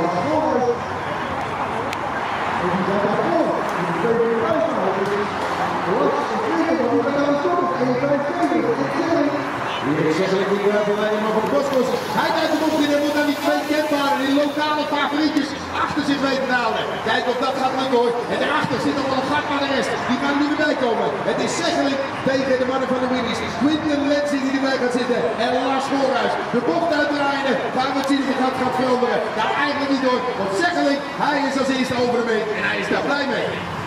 Hier is eigenlijk niet van Leiderman van de Boskos. Hij kijkt hem op in en moet dan die twee kenbaren, die lokale favorietjes achter zich weten te houden. Kijk of dat gaat lukken hoor. En daarachter zit nog wel een gat naar de rest. Die gaan nu erbij komen. Het is Seggeling tegen de mannen van de Winnies. Quinten Lensing die erbij gaat zitten. En Lars Voorhuis. De bocht uitdraaien. Gaan we zien of het gaat veranderen. Nou eigenlijk niet hoor. Want Seggeling, hij is als eerste over de meet. En hij is daar blij mee.